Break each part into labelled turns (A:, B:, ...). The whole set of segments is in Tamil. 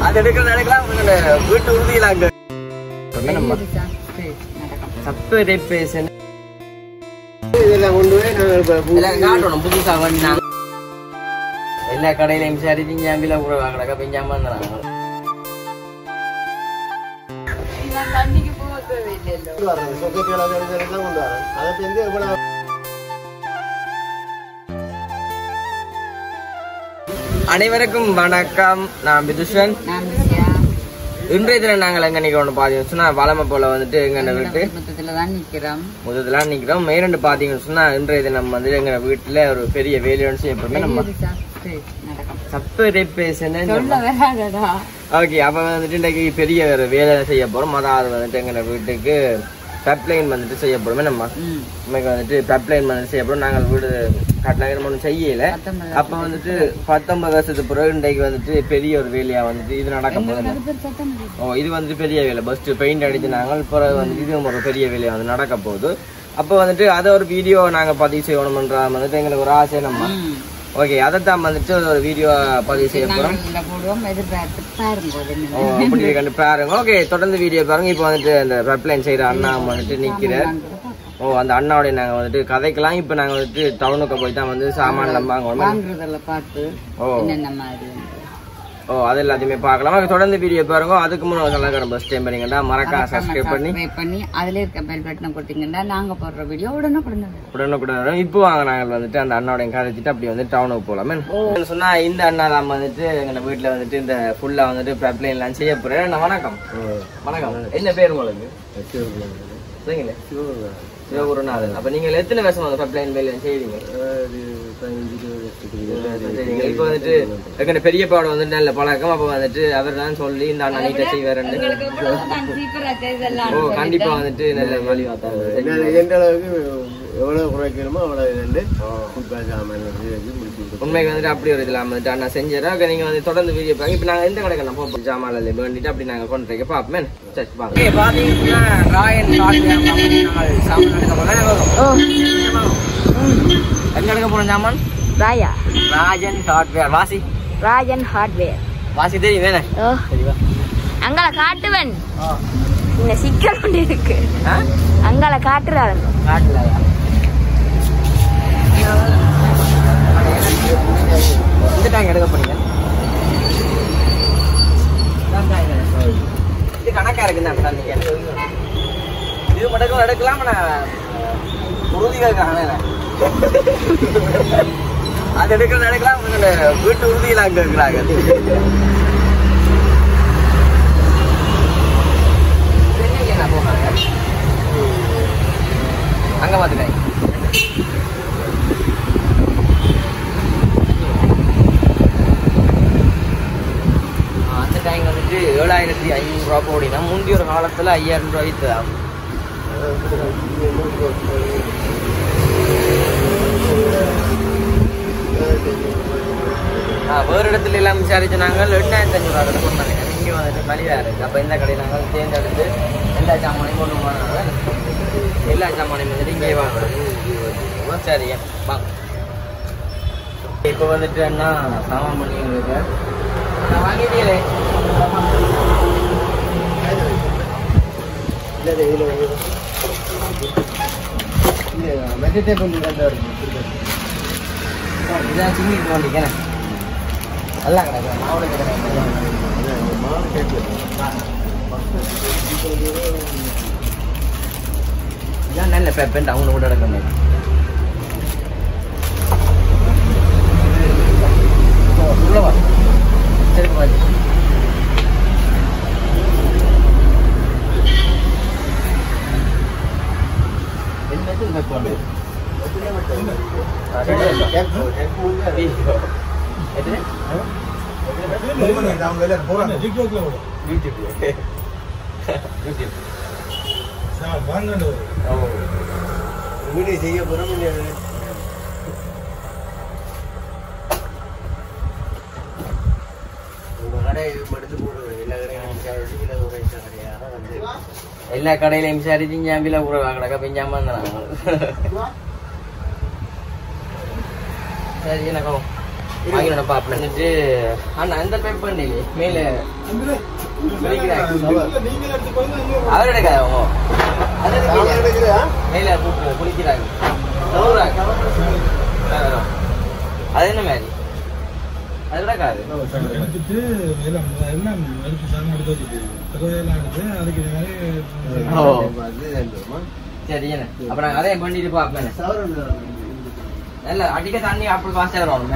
A: அது எடுக்கலாம் வீட்டு உறுதியிலாங்க சப்ஸ்கிரைபேஷன் இதெல்லாம் கொண்டு போய் நாங்கள் காட்டணும் புதுசாக வந்து எல்லா கடையிலையும் சரி திஞ்சாம்பில கூட வாங்கடக்கா பெஞ்சாம இருந்தாங்க அனைவருக்கும் வணக்கம். நான் விதுஷன். இன்றைய தினம் நாங்கள் எங்க நிக்கிறோம் பாத்தீங்கன்னு சொன்னா வளமை போல வந்துட்டு எங்க வீட்டு முதல்ல நிக்கிறோம். மேற்கொண்டு பாத்தீங்கன்னு சொன்னா இன்றைய தினம் வந்து எங்க வீட்டுல ஒரு பெரிய வேலையோடு செய்யப்படுமே நம்ம ஓகே. அப்ப வந்துட்டு இன்றைக்கு பெரிய ஒரு வேலை செய்ய போறோம். அதாவது வந்துட்டு எங்க வீட்டுக்கு பைப்லைன் வந்துட்டு செய்யப்படுமே நம்ம இன்னைக்கு வந்துட்டு பைப்லைன் வந்துட்டு செய்யப்படும். நாங்கள் வீடு கட்டணம் ஒன்றும் செய்யல. அப்ப வந்துட்டு 19 வருஷத்துக்கு பிறகு இன்றைக்கு வந்துட்டு பெரிய ஒரு வேலையா வந்துட்டு இது நடக்க போகுது. இது வந்துட்டு பெரிய வேலை. ஃபர்ஸ்ட் பெயிண்ட் அடிச்சு நாங்கள் பிறகு வந்துட்டு இது ஒரு பெரிய வேலையா வந்து நடக்க போகுது. அப்ப வந்துட்டு அதை ஒரு வீடியோ நாங்க பதிவு செய்யணும்ன்ற வந்துட்டு எங்களுக்கு ஒரு ஆசை நம்ம. ஓகே, அதைத்தான் வந்துட்டு ஒரு வீடியோ பதிவு செய்ய போறோம். பாருங்க. ஓகே, தொடர்ந்து வீடியோ பாருங்க. இப்போ வந்துட்டு அந்த பைப்லைன் செய்யற அண்ணா வந்துட்டு நிக்கிறார். அந்த அண்ணாவோட நாங்க வந்துட்டு கதைக்கலாம். இப்ப நாங்க வந்துட்டு டவுனுக்கு போய் தான் வந்து சாமான் அது எல்லாத்தையுமே பார்க்கலாம். தொடர்ந்து வீடியோ பாருங்க. அதுக்கு முன்னாடி பஸ் டைம் பண்ணீங்கன்னா மறக்காம சப்ஸ்கிரைப் பண்ணி அதுல இருக்க பெல் பட்டனை கொடுத்தீங்கன்னா நாங்க போடுற வீடியோ உடனுக்குடன் இப்போ வாங்க நாங்கள் வந்துட்டு அந்த அண்ணாவோட கதைச்சிட்டு அப்படி வந்து டவுனுக்கு போலாமே சொன்னா இந்த அண்ணா தான் வந்துட்டு எங்க வீட்டுல வந்துட்டு இந்த ஃபுல்லா வந்துட்டு பைப்லைன் எல்லாம் செய்ய போறேன். வணக்கம். வணக்கம். என்ன பேர் உங்களுக்கு? சிவகுருநாதன். அப்ப நீங்க எத்தனை வருஷம் அந்த பைப்லைன் வேலை செய்வீங்க? இப்ப வந்துட்டு பெரிய பாடம் வந்து நல்ல பழக்கம். அப்ப வந்துட்டு அவர் தான் சொல்லி இந்த அண்ணா நீட்ட செய்வாரு. கண்டிப்பா வந்துட்டு நல்ல வழி எந்த அளவுக்கு எவ்வளவு குறைக்கணுமோ அவ்வளவு உண்மைக்கு வந்துட்டு அப்படி ஒரு இதுல வந்துட்டு அண்ணா செஞ்சாரா. நீங்க வந்து தொடர்ந்து வீடியோ பாருங்க. இப்ப நாங்க எந்த கடைக்கு நம்ம போய் ஜாமான் வேண்டிட்டு அப்படி நாங்க கொண்டு பாப்போமே. பாத்தீங்கன்னா ராயன் எங்க எடுக்க போன ஜாமான்? ராஜன் ஹார்ட்வேர். ராஜன் ஹார்ட்வேர் வாசி தெரியும் வேணே
B: அங்கால காட்டுவன். இந்த சிக்கல் கொண்டு இருக்கு. அங்கால காட்டுறாங்க.
A: இந்த டேங்க் எடுக்க போறீங்க? இது கணக்கா இருக்குன்னு இது மட்டும் எடுக்கலாம். உறுதிகளுக்காக அது எடுக்கலாம். வீட்டு உறுதியில் அங்க இருக்கிறாங்க. அங்க பாத்துக்காய் அந்த டேங்க் வந்துட்டு 7500 ரூபா போடினா முந்தைய ஒரு காலத்துல 5000 ரூபாய்க்கு வேறு இடத்துல எல்லாம் விசாரிச்சு நாங்கள் 8500 ரூபா கொண்டாங்க. இங்கே வந்துட்டு மலிவா இருக்கு. அப்ப இந்த கடையை நாங்கள் தேர்ந்தெடுத்து எல்லா சாமானையும் கொண்டு போனாங்க. எல்லா சாமானையும் வந்துட்டு இங்கே வாங்கணும். சரி வாங்க. இப்போ வந்துட்டு என்ன சாமான் பண்ணி வாங்கிட்டீங்களே மெட்டே கொஞ்சம் இதான் சிங்கி வண்டிக்கிறேன். நல்லா கிடையாது. மாவோட கிடையாது. இதான் நல்ல பேப்பன் அவங்கள கூட எடுக்கணும். உள்ளவா சரி பாதி வீடியோ செய்ய போறோம். எல்லா கடையிலையும் சரி திஞ்சாம்பில கூட வாங்கடக்கா பெஞ்சாம இருந்தாங்க. சரி எனக்கும் வாங்கினோட பாப்பேன்ட்டு அண்ணா அந்த பேப் பண்ணீங்க மேல அவர் எடுக்காத மேல கூப்பிட்டு குளிக்கிறாங்க அது என்ன மாதிரி அது எடுக்காது சரி என்ன அப்ப நாங்க அதே பண்ணிட்டு பாப்பேன் இல்ல அடிக்க தண்ணி அப்படி பாஸ்டா வரும்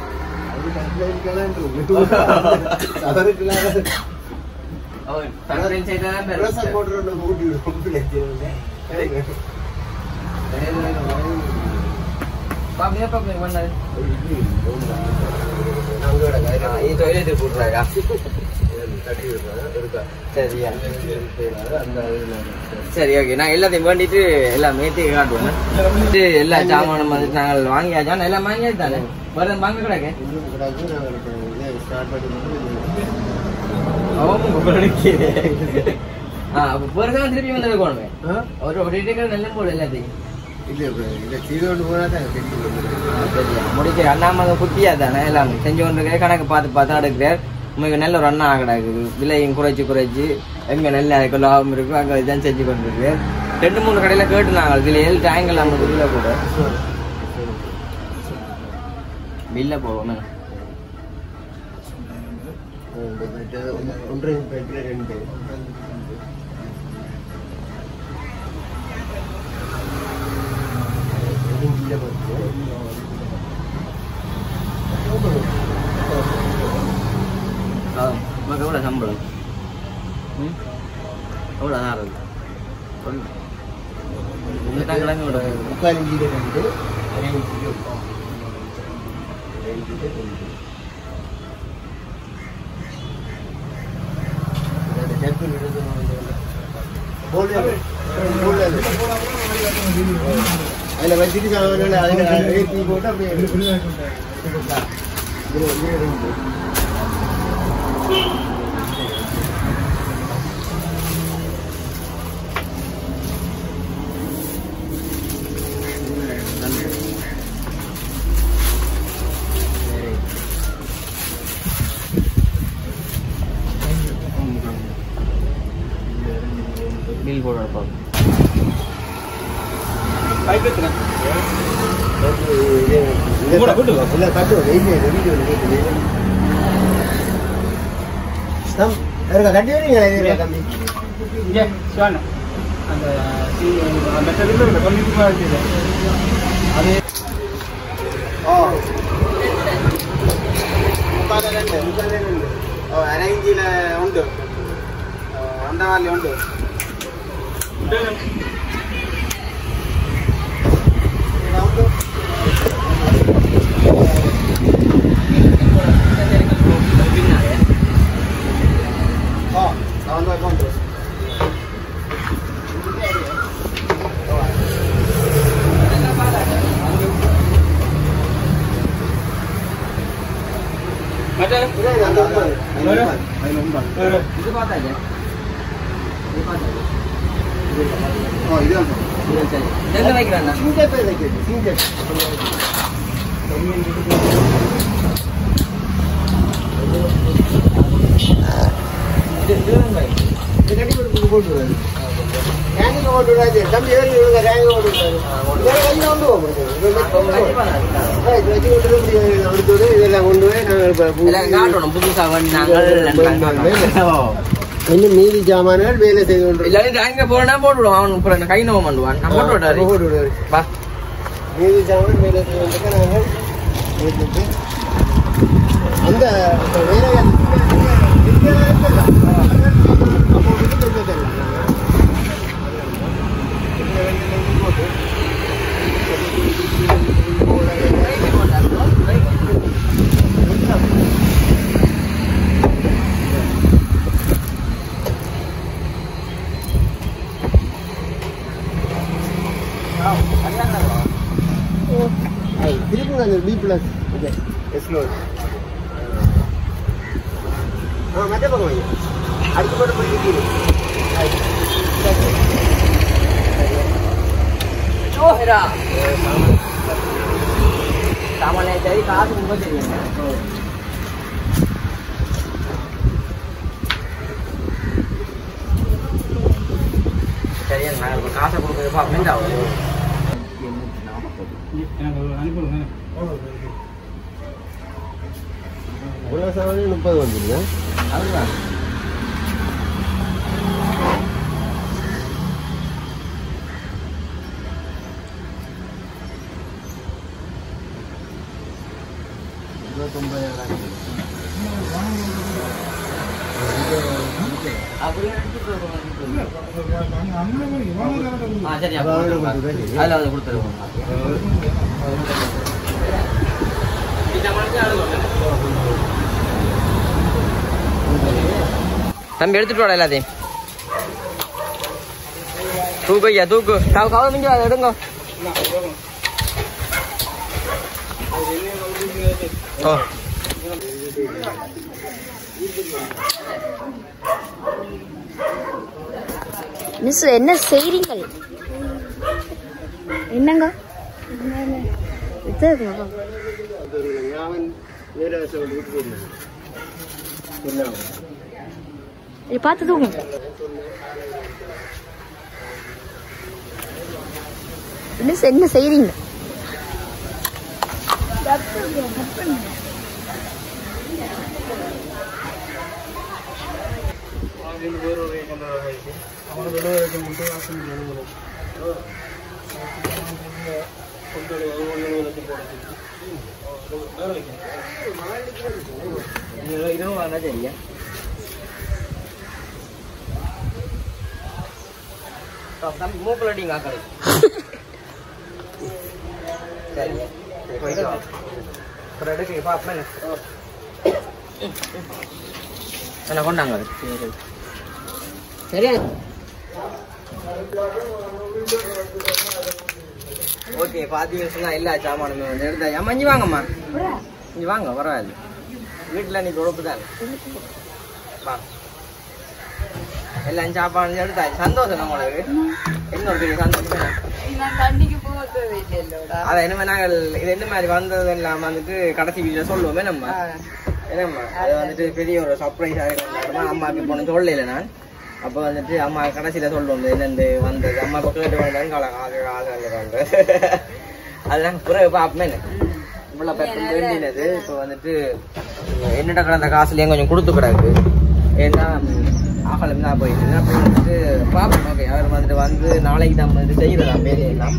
A: சரி ஓகே நான் எல்லாத்தையும் வேண்டிட்டு எல்லாம் மேத்தி காட்டுவேன் எல்லா சாமானும் வந்துட்டு நாங்கள் வாங்கியாச்சா எல்லாம் வாங்கியாச்சு தானே வேற வாங்க கிடக்கு பெருசாக திருப்பி வந்து போகணுமே ஒரு நல்ல போடு எல்லாத்தையும் முடிக்கிற அண்ணாம குட்டியா தானே எல்லாமே செஞ்சு கொண்டு கணக்கு பார்த்து எடுக்கிறார் உங்களுக்கு நல்ல ஒரு அண்ணா கிடக்குது விலையும் குறைச்சு எங்க நல்ல லாபம் இருக்கும் அங்கே இதான் செஞ்சு கொண்டு இருக்கு 2-3 கடையில கேட்டு நாங்கள் இதுல 7 டேங்கில் நம்ம இதுல கூட பில்ல போவோம் எவ்வளோ சம்பளம் எவ்வளோ நேரம்
C: அதில் வச்சுட்டு சாமான்கள் அதில் ஏற்றி போட்டு அப்படியே
A: பில் போட
C: கட்டி வரீங்க தம்பி அரங்கில உண்டு அண்டவாளி உண்டு இன்னும் மீதி சாமான்கள் வேலை செய்து கொண்டு
A: போனா போட்டுவிடுவான் கை நோவம் பண்ணுவான்
C: மீதி சாமான் வேலை செய்வதற்கு நாங்கள் அந்த வேலைகள் திருப்பி B+ எஸ்லோர் மற்ற பக்கம் வாங்க அடுத்த படம் போய்
A: சாமானிய சரி காசு ரொம்ப தெரியுங்க சரியா நான் காசை கொடுக்குறப்ப அப்படின்னு ஆகும்
C: ஒரு சாமானே 30 வந்துருங்க
A: அதுதான் சரி அதில் வந்து கொடுத்துருவோம் தம்பி எடுத்துட்டு வாடா எல்லாத்தையும் தூக்கு ஐயா தூக்கு கவலை மிஞ்சி வாங்க எடுங்க ஓ
B: மிஸ் என்ன செய்றீங்கள் என்னங்க பார்த்து தூக்கும் மிஸ் என்ன செய்றீங்க
A: மூக்கில் அடிங்க ஆக்கள் சரி எடுக்க பாப்பேன் என்ன கொண்டாங்க சரியா ஓகே பாத்தீங்கன்னு சொன்னா எல்லா சாமானுமே வந்து எடுத்தா அம்மா இஞ்சி வாங்கம்மா இஞ்சி வாங்க பரவாயில்ல வீட்டுல நீ உழப்பு தான் வாங்க எல்லாம் சாப்பாடு எடுத்தாச்சு சந்தோஷம் நம்மளுக்கு இன்னொரு பெரிய சந்தோஷம் அதான் இனிமே நாங்கள் இது என்ன மாதிரி வந்தது எல்லாம் வந்துட்டு கடைசி வீட்டுல சொல்லுவோமே நம்ம என்னம்மா அது வந்துட்டு பெரிய ஒரு சர்ப்ரைஸாக கொண்டாடுமா அம்மாவுக்கு போன சொல்லல நான் அப்போ வந்துட்டு அம்மா கடைசியில சொல்லுவோம் என்னென்று வந்தது அம்மா கேட்டு வந்தாங்க அதுதான் பிறகு பார்ப்போமே இவ்வளோ பேப்பர் வேண்டினது இப்போ வந்துட்டு என்னட்ட கிடந்த காசுலேயும் கொஞ்சம் கொடுத்து கிடக்கு ஏன்னா ஆகலம் தான் போயிட்டு அப்போ வந்துட்டு பார்ப்போம் ஓகே அவர் வந்துட்டு வந்து நாளைக்கு நம்ம வந்து செய்யறதா வேலையெல்லாம்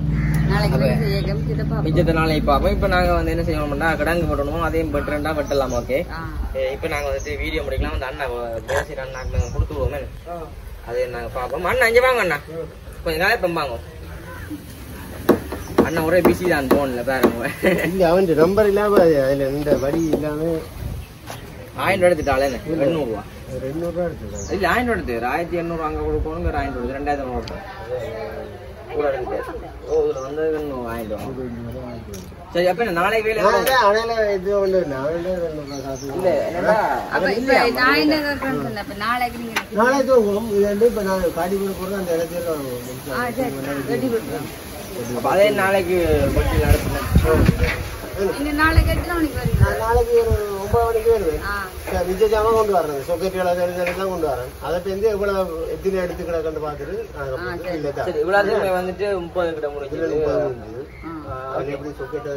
A: மிச்சத்தை நாளைக்கு பார்ப்போம் இப்போ நாங்கள் வந்து என்ன செய்யணும்னா கிடங்கு வெட்டணுமோ அதையும் வெட்டுறா வெட்டலாம் ஓகே இப்போ நாங்கள் வந்துட்டு வீடியோ முடிக்கலாம் வந்து அண்ணா பேசி அண்ணாக்கு நாங்கள் கொடுத்துருவோமே அதை நாங்கள் பார்ப்போம் அண்ணா இங்கே வாங்க அண்ணா கொஞ்சம் நாளே பம்பாங்க அண்ணா ஒரே பிஸி தான் போன்ல பாருங்க
C: அவன் நம்பர் இல்லாம அதுல இந்த வடி இல்லாம
A: 1000 எடுத்துட்டாலே 200
C: 200 எடுத்துட்டாங்க
A: இல்ல 1000 எடுத்து 1800 அங்க கொடுக்கணும் 1000 எடுத்து 2000 ஓட்டு கூட எடுத்து ஓ இதுல வந்து 1000 சரி அப்ப நாளை வேலை
C: அணையில இது ஒன்று இல்ல
B: நான் என்ன சொன்னேன் அப்ப நாளைக்கு நீங்க
C: நாளை தூங்கும் இது வந்து இப்ப நான் காடி கூட போறது அந்த இடத்துல
A: அதே நாளைக்கு பட்டி நடத்துறேன்
B: நாளைக்கு எத்தனை மணிக்கு வருவீங்க
C: நாளைக்கு ஒரு 9 மணிக்கு வருவேன் மிச்ச ஜாமான் கொண்டு வரேன் சொக்கெட்டியோட எல்லாம் கொண்டு வரேன் அதை வந்து எவ்வளவு எத்தனை எடுத்து கிடக்கன்னு பார்த்துட்டு
A: இவ்வளவு வந்துட்டு 30 கிட்ட முடிஞ்சது
C: அது எப்படி சொக்கெட்டு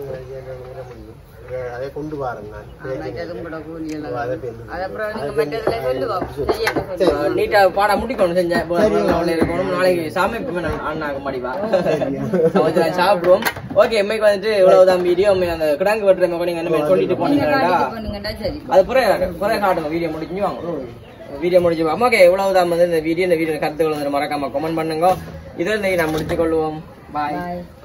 C: அதை கொண்டு வரேன் நான்
A: நீட்டா பாட முடிக்கணும் செஞ்சேன் நாளைக்கு சமைப்பு அண்ணாக்கு மடிவா சாப்பிடுவோம் ஓகே எம்மைக்கு வந்துட்டு இவ்வளவுதான் வீடியோ அந்த கிடாங்கு வெட்டுற நீங்க என்ன சொல்லிட்டு போனீங்கடா அது புற காட்டுங்க வீடியோ முடிஞ்சு வாங்க வீடியோ முடிஞ்சு ஓகே இவ்வளவுதான் வந்து இந்த வீடியோ கருத்துக்கள் வந்து மறக்காம கமெண்ட் பண்ணுங்க இதுல நான் முடிச்சு கொள்வோம் பாய்.